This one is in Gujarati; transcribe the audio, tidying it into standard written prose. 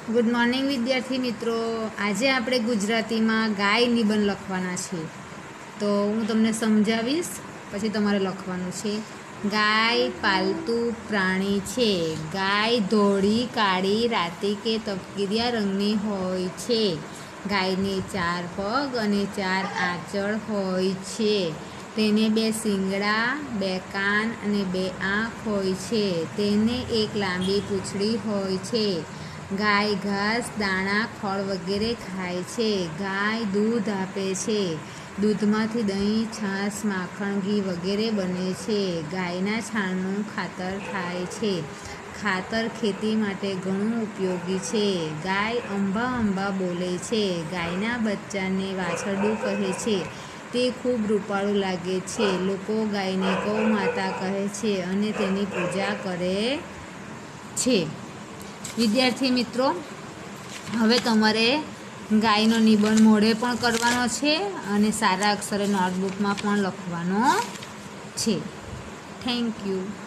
ગુડ મોર્નિંગ વિદ્યાર્થી મિત્રો। આજે આપણે ગુજરાતીમાં ગાય નિબંધ લખવાના છે, તો હું તમને સમજાવીશ, પછી તમારે લખવાનું છે। ગાય પાલતુ પ્રાણી છે। ગાય ધોળી, કાળી, રાતી કે તપકીરિયા રંગની હોય છે। ગાયને 4 પગ અને 4 આંચળ હોય છે। તેને 2 શિંગડા, 2 કાન અને 2 આંખ હોય છે। તેને એક લાંબી પૂંછડી હોય છે। ગાય ઘાસ, દાણા, ખોળ વગેરે ખાય છે। ગાય દૂધ આપે છે। દૂધમાંથી દહીં, છાશ, માખણ, ઘી વગેરે બને છે। ગાયના છાણનું ખાતર થાય છે। ખાતર ખેતી માટે ઘણું ઉપયોગી છે। ગાય અંબા અંબા બોલે છે। ગાયના બચ્ચાને વાછરડું કહે છે। તે ખૂબ રૂપાળું લાગે છે। લોકો ગાયને ગૌ માતા કહે છે અને તેની પૂજા કરે છે। વિદ્યાર્થી મિત્રો, હવે તમારે ગાયનો નિબંધ મોઢે પણ કરવાનો છે અને સારા અક્ષરે નોટબુકમાં પણ લખવાનો છે। Thank you.